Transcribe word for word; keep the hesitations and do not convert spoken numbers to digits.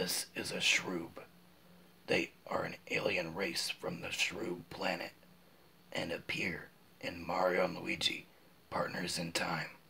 This is a Shroob. They are an alien race from the Shroob planet and appear in Mario and Luigi, Partners in Time.